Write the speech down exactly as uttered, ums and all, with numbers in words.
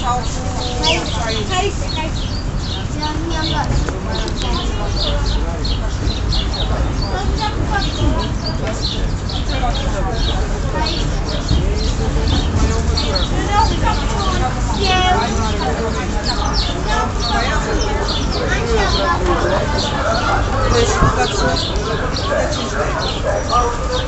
sau cu... Hai, hai, hai. I-am luat. Deci, dacă sunt de cinci lei.